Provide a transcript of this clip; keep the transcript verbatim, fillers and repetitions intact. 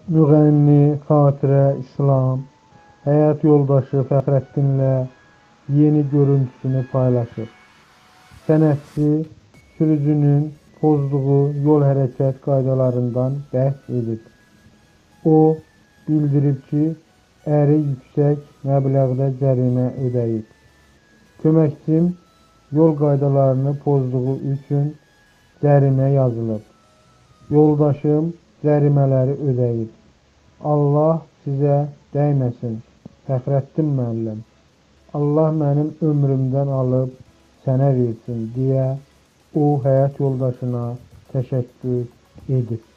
Müğənni Xatirə İslam həyat yoldaşı Fəxrəddinlə yeni görüntüsünü paylaşıb. Sənətçi sürücünün pozduğu yol hərəkət qaydalarından bəhs edib. O bildirib ki, əri yüksək məbləğdə cərimə ödəyib. Köməkçim yol qaydalarını pozduğu üçün cərimə yazılıb. Yoldaşım cərimələri ödəyib. Allah sizə dəyməsin, Fəxrəddin müəllim. Allah mənim ömrümdən alıb sənə versin deyə o həyat yoldaşına təşəkkür edib.